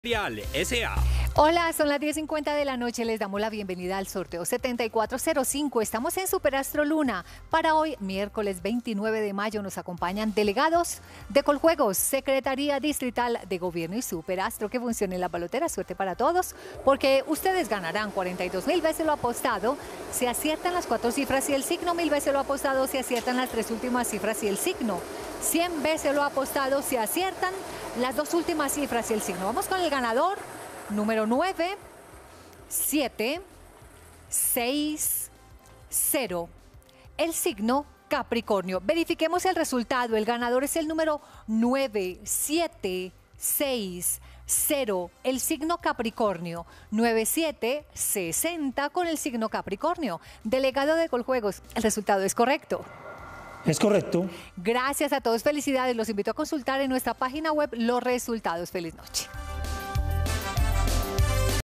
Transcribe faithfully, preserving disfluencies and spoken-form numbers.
S A Hola, son las diez cincuenta de la noche. Les damos la bienvenida al sorteo setenta y cuatro cero cinco. Estamos en Superastro Luna. Para hoy, miércoles veintinueve de mayo, nos acompañan delegados de Coljuegos, Secretaría Distrital de Gobierno y Superastro. Que funcione la balotera. Suerte para todos, porque ustedes ganarán cuarenta y dos mil veces lo apostado si aciertan las cuatro cifras y el signo, mil veces lo apostado si aciertan las tres últimas cifras y el signo, cien veces lo apostado si aciertan las dos últimas cifras y el signo. Vamos con el ganador, número nueve siete seis cero, el signo Capricornio. Verifiquemos el resultado. El ganador es el número nueve siete seis cero, el signo Capricornio. nueve siete sesenta con el signo Capricornio. Delegado de Coljuegos, el resultado es correcto. Es correcto. Gracias a todos, felicidades. Los invito a consultar en nuestra página web los resultados. Feliz noche.